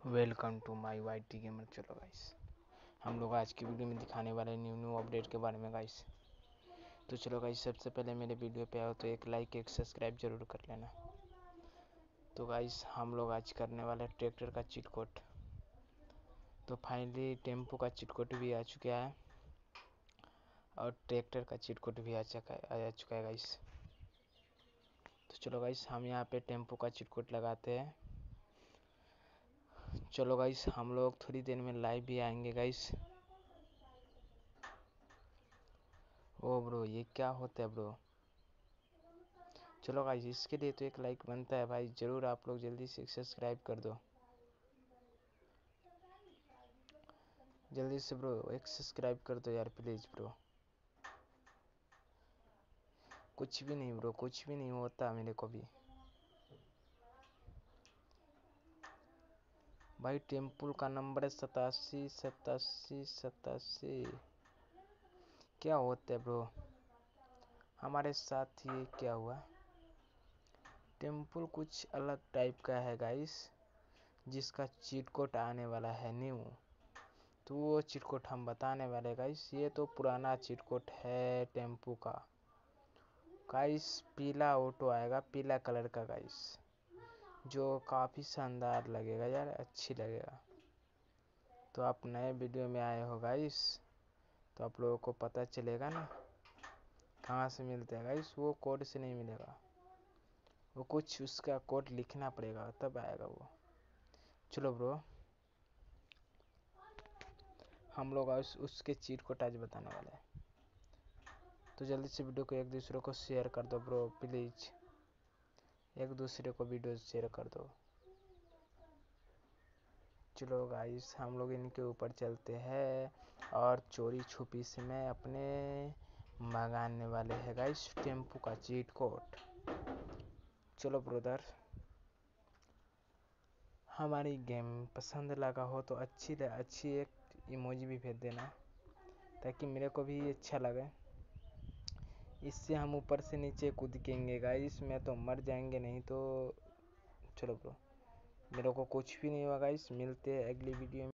Welcome to my YT gamer. चलो guys, हम लोग आज की वीडियो में दिखाने वाले हैं न्यू अपडेट के बारे में गाइस। तो चलो गाइस, सबसे पहले मेरे वीडियो पे आओ तो एक लाइक एक सब्सक्राइब जरूर कर लेना। तो गाइस, हम लोग आज करने वाले हैं ट्रैक्टर का चीट कोड। तो फाइनली टेम्पो का चीट कोड भी आ चुका है और ट्रैक्टर का चीट कोड भी आ चुका है गाइस। तो चलो गाइस, हम यहाँ पे टेम्पो का चीट कोड लगाते हैं। चलो गाइस, हम लोग थोड़ी देर में लाइव भी आएंगे गाइस। ओ ब्रो, ये क्या होता है ब्रो? चलो गाइस, इसके लिए तो एक लाइक बनता है भाई, जरूर आप लोग जल्दी से सब्सक्राइब कर दो। जल्दी से ब्रो एक सब्सक्राइब कर दो यार, प्लीज ब्रो। कुछ भी नहीं ब्रो, कुछ भी नहीं होता मेरे को भी भाई। टेम्पल का नंबर है 87 क्या होता है ब्रो? हमारे साथ ये क्या हुआ? टेम्पल कुछ अलग टाइप का है गाइस, जिसका चीट कोड आने वाला है न्यू। तो वो चीट कोड हम बताने वाले गाइस। ये तो पुराना चीट कोड है टेम्पू का गाइस। पीला ऑटो आएगा, पीला कलर का गाइस, जो काफ़ी शानदार लगेगा यार, अच्छी लगेगा। तो आप नए वीडियो में आए हो गाइस, तो आप लोगों को पता चलेगा ना कहाँ से मिलते हैं गाइस। वो कोड से नहीं मिलेगा, वो कुछ उसका कोड लिखना पड़ेगा तब आएगा वो। चलो ब्रो, हम लोग उसके चीट कोड आज बताने वाले हैं। तो जल्दी से वीडियो को एक दूसरे को शेयर कर दो ब्रो, प्लीज एक दूसरे को वीडियो शेयर कर दो। चलो गाइस, हम लोग इनके ऊपर चलते हैं और चोरी छुपी से मैं अपने मंगाने वाले हैं गाइस टेम्पू का चीट कोड। चलो ब्रदर, हमारी गेम पसंद लगा हो तो अच्छी एक इमोजी भी भेज देना, ताकि मेरे को भी अच्छा लगे। इससे हम ऊपर से नीचे कूदेंगे गाइस, मैं तो मर जाएंगे नहीं तो। चलो ब्रो, मेरे को कुछ भी नहीं होगा गाइस। मिलते हैं अगली वीडियो में।